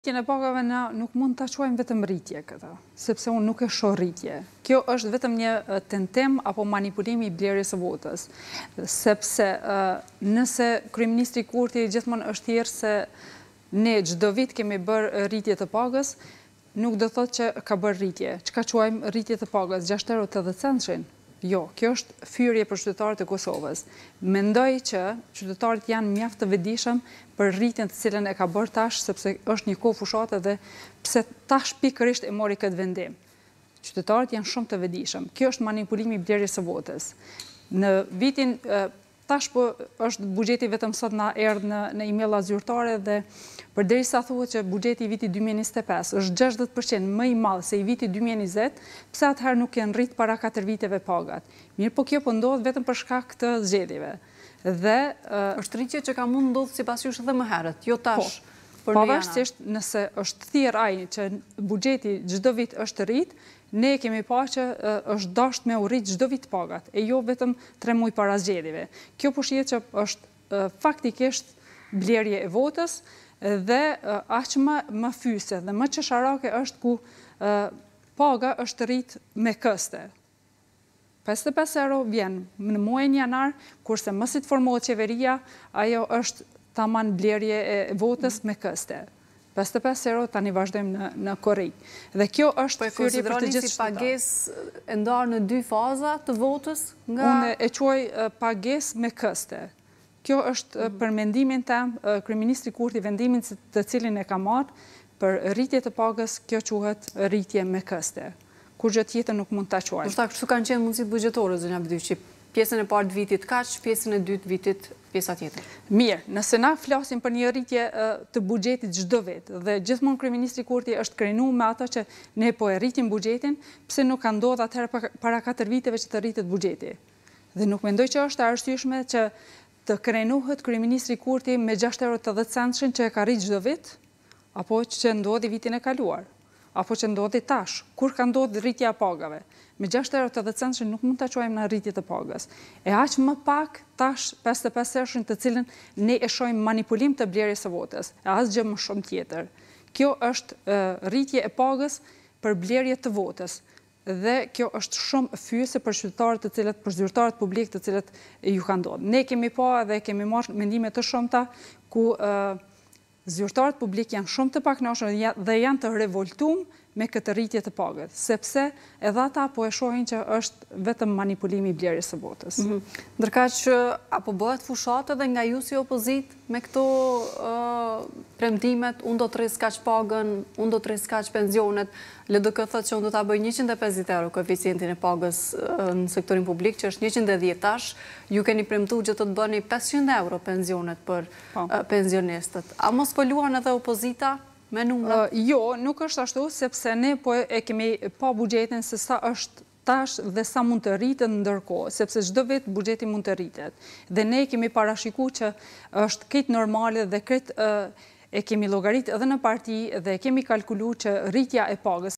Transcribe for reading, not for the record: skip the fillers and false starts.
Rritjen e pagave na nuk mund ta quajmë vetëm rritje këtë, sepse unë nuk e shoh rritje. Kjo është vetëm një tentim apo manipulimi i blerjes së votës, sepse nëse kryeministri Kurti gjithmonë është thirrë se ne çdo vit kemi bërë rritje të pagës, nuk do thotë që ka bërë rritje. Çka quajmë rritje të pagës? 6,80 €? Jo, kjo është fyrje për qytetarët e Kosovës. Mendoj që qytetarët janë mjaft të vetëdijshëm për rritjen të cilën e ka bërë tash, sepse është një kohë fushate dhe pse tash pikërisht e mori këtë vendim. Qytetarët janë shumë të vetëdijshëm. Kjo është manipulimi i blerjes së votës. Në vitin tash po është buxheti vetëm sot na erdhë në emailla zyrtare dhe përderisa thuhet që buxheti i vitit 2025 është 60% më i madh se i vitit 2020, pse atëherë nuk janë rrit para 4 viteve pagat. Mirë, po kjo po ndodh vetëm për shkak të zgjedhjeve. Dhe është rritje që ka mund ndodhur sipas jush edhe më herët, jo tash. Pavarësisht nëse është thirr ai që buxheti çdo vit është rrit, ne kemi parë që është dashur me u rrit çdo vit pagat, e jo vetëm 3 muaj para zgjedhjeve. Kjo po shihet që është faktikisht blerje e votës dhe aq më fyse dhe më çesharake është ku paga është rrit me këste. 55 € vjen në muajin janar, kurse më si të formohet qeveria, ajo është tamam blerje e votës me këste. 55 € tani vazhdojmë në korrik. Dhe kjo është fyrje për të gjithë si pagesë e ndarë në 2 faza të votës nga unë e quaj pagesë me këste. Kjo është për mendimin tim, kryeministri Kurti vendimin të cilin e ka marrë për rritje të pagës, kjo quhet rritje me këste. Kur gjë tjetër nuk mund ta quaj. Do të thotë kështu kanë qenë mundësitë buxhetore zonja Abdyqi. Pjesën e parë të vitit kaq, pjesën e dytë vitit pjesa tjetër. Mirë, nëse na flasim për një rritje të buxhetit çdo vit dhe gjithmonë kryeministri Kurti është krenuar me ato që ne po e rritim buxhetin, pse nuk ka ndodhur atëherë para 4 viteve që të rritet buxheti. Dhe nuk mendoj që është e arsyeshme që të krenuhet kryeministri Kurti me 6,80 € që e ka rrit çdo vit, apo që ndodhi vitin e kaluar, apo që ndodhi tash, kur ka ndodhur rritja e pagave. Me 6,80 € nuk mund ta quajmë në rritje të pagës. E aq më pak tash 55 € të cilën ne e shohim manipulim të blerjes së votës, e asgjë më shumë tjetër. Kjo është rritje e pagës për blerje të votës. Dhe kjo është shumë fyese për qytetarët të cilët, për zyrtarët publik të cilët ju ka ndodhur. Ne kemi pa dhe kemi marrë mendime të shumta ku zyrtarët publik janë shumë të pakënaqur dhe janë të revoltuar me këtë rritje të pagës, sepse edhe ata po e shohin që është vetëm manipulimi i blerjes së votës. Ndërkaq apo bëhet fushatë edhe nga ju si opozitë me këto premtimet, unë do të rris kaq pagën, unë do të rris kaq pensionet, LDK thotë që unë do ta bëj 150 € koeficientin e pagës në sektorin publik, që është 110 tash, ju keni premtuar që do të bëni 500 € pensionet për pensionistët. A mos po luan edhe opozita me numra? Jo, nuk është ashtu, sepse ne po e kemi pa buxhetin se sa është tash dhe sa mund të rritet ndërkohë, sepse çdo vit buxheti mund të rritet. Dhe ne kemi parashikuar që është këtë normale dhe këtë e kemi llogarit edhe në parti dhe kemi kalkuluar që rritja e pagës